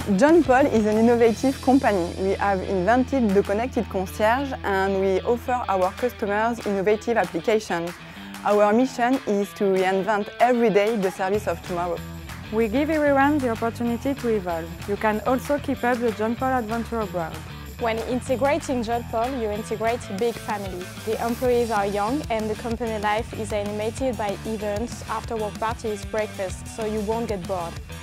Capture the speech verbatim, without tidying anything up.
John Paul is an innovative company. We have invented the connected concierge and we offer our customers innovative applications. Our mission is to reinvent every day the service of tomorrow. We give everyone the opportunity to evolve. You can also keep up the John Paul adventure abroad. When integrating John Paul, you integrate a big family. The employees are young and the company life is animated by events, after-work parties, breakfast, so you won't get bored.